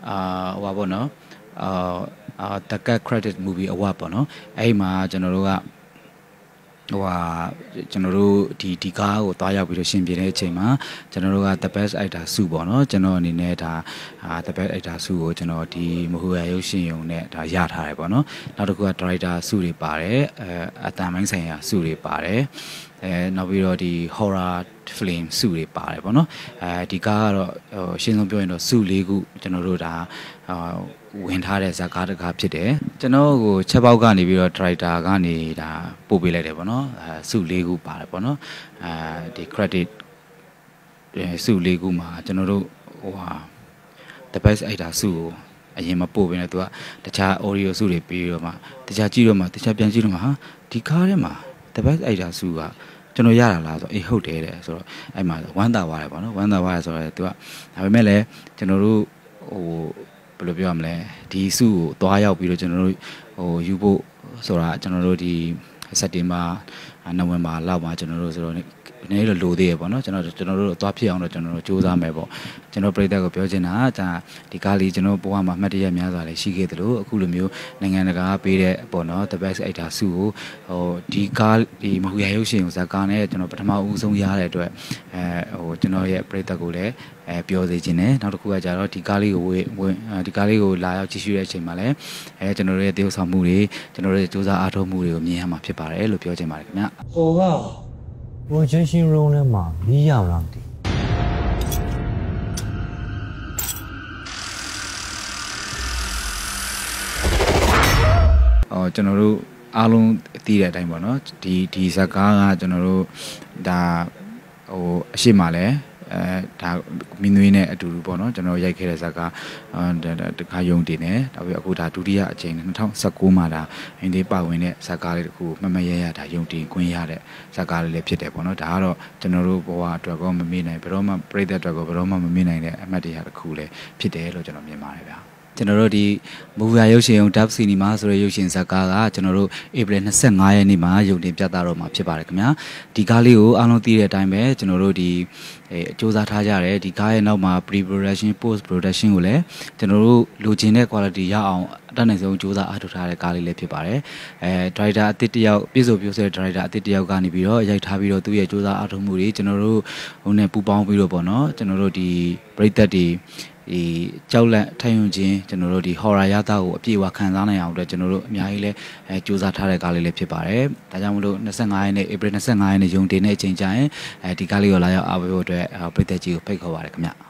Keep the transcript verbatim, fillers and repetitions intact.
အာဟိုပါပေါ့နော်အာအာ the Cat Credit Movie Award ပေါ့နော်အဲ့မှာကျွန်တော်တို့ကဟိုဟာကျွန်တော်တို့ဒီဒီကားကိုတွားရောက်ပြီးတော့ရှင်ပြတဲ့အချိန်မှာကျွန်တော်တို့က the best actor ဆုပေါ့နော်ကျွန်တော်အနေနဲ့ဒါအာ the best actor ဆုကိုကျွန်တော်ဒီမဟူရရုပ်ရှင်ရုံနဲ့ဒါရထားတယ်ပေါ့နော်နောက်တစ်ခုက director ဆုတွေပါတယ်အဲအတန်ပိုင်းဆိုင်ရာဆုတွေပါတယ်အဲနောက်ပြီးတော့ဒီ horror film ဆုတွေပါတယ်ပေါ့နော်အဲဒီကားကတော့ဟိုရှင်းဆုံးပြောရင်တော့ဆု၄ခုကျွန်တော်တို့ဒါအာဝင်ထားတဲ့ဇာတ်ကားတစ်ကားဖြစ်တယ်ကျွန်တော်ကိုချက်ပေါက်ကနေပြီးတော့ director ကနေဒါပို့ပေးလိုက်တယ်ပေါ့နော်အဲစု၄ခုပါတယ်ပေါ့နော်အဲဒီ credit စု၄ခုမှာကျွန်တော်တို့ဟိုဟာ the best actor စုကိုအရင်မပို့ဘဲနဲ့သူကတခြား audio စုတွေပြီးတော့မှတခြားကြည့်တော့မှတခြားပြန်ကြည့်တော့မှဟာဒီကားထဲမှာ the best actor စုကကျွန်တော်ရတာလားဆိုအေးဟုတ်တယ်တဲ့ဆိုတော့အဲ့မှာဝမ်းသာသွားတယ်ပေါ့နော်ဝမ်းသာသွားတယ်ဆိုတော့သူကဒါပေမဲ့လည်းကျွန်တော်တို့ဟိုဘယ်လိုပြောရမလဲဒီစုကိုသွားရောက်ပြီးတော့ကျွန်တော်တို့ဟိုယူဖို့ဆိုတာကျွန်တော်တို့ဒီစက်တင်ဘာနိုဝင်ဘာလောက်မှာကျွန်တော်တို့ဆိုတော့နည်းနည်းလိုသေးရပေါ့နော်ကျွန်တော်ကျွန်တော်တို့သွားဖြစ်အောင်တော့ကျွန်တော်တို့စူးစမ်းမယ်ပေါ့ကျွန်တော်ပြည်သက်ကိုပြောချင်တာဒါဒီကားလေးကျွန်တော်ဘဝမှာမှတ်တရများစွာလည်းရှိခဲ့သလိုအခုလိုမျိုးနိုင်ငံတကာပေးတဲ့ပေါ့နော် the best actor ဆုကိုဟိုဒီကားဒီမဟူရရုပ်ရှင်ကိုဇာကားနဲ့ကျွန်တော်ပထမဦးဆုံးရတဲ့အတွက်အဲဟိုကျွန်တော်ရဲ့ပြည်သက်ကိုလည်းအဲပြောစေချင်တယ်နောက်တစ်ခုကကြတော့ဒီကားလေးကိုဝင်ဒီကားလေးကိုလာရောက်ကြည့်ရှုတဲ့အချိန်မှာလည်းအဲကျွန်တော်တို့ရဲ့တရုပ်ဆောင်မှုတွေကျွန်တော်တို့ရဲ့စူးစမ်းအားထုတ်မှုတွေကိုမြင်ရမှာဖြစ်ပါတယ်လို့ပြောချင်ပါတယ်ခင်ဗျဟိုက我真心容的嘛，你要让的。 အော်ကျွန်တော်တို့အားလုံးသိတဲ့အတိုင်းပေါ့နော်ဒီဒီဇာကားကကျွန်တော်တို့ဒါဟိုအရှိမလဲအဲဒါမင်းသွေးနဲ့အတူတူပေါ့နော်ကျွန်တော်ရိုက်ခဲ့တဲ့ဇာကားတခါယုံတင်နေဒါပြီးအခုဒါဒုတိယအကြိမ်၂၀၁၉မှာဒါအင်းဒီပါဝင်တဲ့ဇာကားလေးတခုမမရရဒါယုံတင်ခွင့်ရတဲ့ဇာကားလေးလည်းဖြစ်တယ်ပေါ့နော်ဒါကတော့ကျွန်တော်တို့ဘဝအတွက်ကောမမေ့နိုင်ဘယ်တော့မှပြိတ္တအတွက်ကောဘယ်တော့မှမမေ့နိုင်တဲ့အမှတ်တရတစ်ခုလည်းဖြစ်တယ်လို့ကျွန်တော်မြင်ပါတယ်ဗျာကျွန်တော်တို့ဒီမူဗီရုပ်ရှင်ရုံ Dub Cinema ဆိုတဲ့ရုပ်ရှင်ဇာတ်ကားကကျွန်တော်တို့ဧပြီ၂၅ရက်နေ့မှာရုံတင်ပြသတော့မှာဖြစ်ပါတယ်ခင်ဗျာဒီကားလေးကိုအားလုံးသိတဲ့အတိုင်းပဲကျွန်တော်တို့ဒီအဲစူးစမ်းထားကြတယ်ဒီကားရဲ့နောက်မှာ pre production post production ကိုလည်းကျွန်တော်တို့လိုချင်တဲ့ quality ရအောင်အတတ်နိုင်ဆုံးစူးစမ်းအားထုတ်ထားတဲ့ကားလေးလည်းဖြစ်ပါတယ်အဲ director အသစ်တယောက်ပြည့်စုံပြည့်စုံတဲ့ director အသစ်တယောက်ကနေပြီးတော့ရိုက်ထားပြီးတော့သူ့ရဲ့စူးစမ်းအားထုတ်မှုတွေကျွန်တော်တို့ဟိုနဲ့ပူပေါင်းပြီးတော့ပေါ့နော်ကျွန်တော်တို့ဒီပရိသတ်တွေဒီကြောက်လန့်ထိုင်ယုံခြင်းကျွန်တော်တို့ဒီ horror ရတာကိုအပြည့်အဝခံစားနိုင်အောင်အတွက်ကျွန်တော်တို့အများကြီးလဲအဲစူးစမ်းထားတဲ့ကားလေးလည်းဖြစ်ပါတယ်။ဒါကြောင့်မလို့၂၅ရက်နေ့ဧပြီ၂၅ရက်နေ့ရုံတင်တဲ့အချိန်ကျရင်အဲဒီကားလေးကိုလာရောက်အားပေးဖို့အတွက်ပြည်သက်ကြီးကိုဖိတ်ခေါ်ပါရခင်ဗျ။